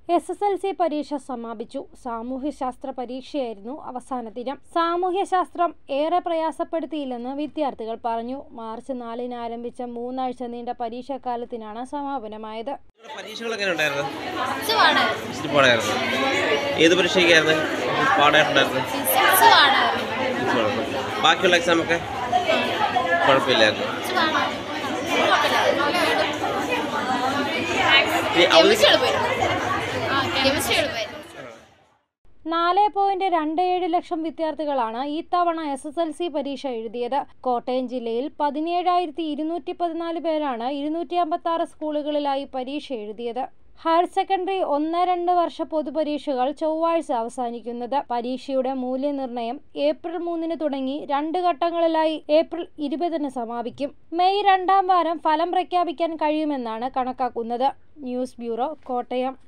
SSLC പരീക്ഷ സമാപിച്ചു. സാമൂഹ്യശാസ്ത്ര പരീക്ഷയായിരുന്നു അവസാന ദിനം. സാമൂഹ്യശാസ്ത്രം ഏറെ പ്രയാസപ്പെടുത്തിയില്ലെന്ന് വിദ്യാർത്ഥികൾ പറഞ്ഞു. മാർച്ച് 4-ന് ആരംഭിച്ച 3 ആഴ്ച നീണ്ട പരീക്ഷാകാലത്തിനാണ് സമാപനമായത്. ബാക്കിയുള്ള എക്സാം ഒക്കെ കുഴപ്പമില്ലായിരുന്നു. 4.27 ലക്ഷം വിദ്യാർത്ഥികളാണ് ഇത്തവണ SSLC പരീക്ഷ എഴുതിയത്. കോട്ടയം ജില്ലയിൽ 17,214 പേരാണ് 256 സ്കൂളുകളിലായി പരീക്ഷ എഴുതിയത്. ഹയർ സെക്കൻഡറി 1-2 വർഷ പൊതുപരീക്ഷകൾ ചൊവ്വാഴ്ച അവസാനിക്കുന്നത്. പരീക്ഷയുടെ മൂല്യനിർണ്ണയം ഏപ്രിൽ 3-ന് തുടങ്ങി 2 ഘട്ടങ്ങളിലായി ഏപ്രിൽ 20-ന് സമാപിക്കും. മെയ് 2-ാം വാരം ഫലം പ്രഖ്യാപിക്കാൻ കഴിയുമെന്നാണ് കണക്കാക്കുന്നത്. News bureau, Kottayam.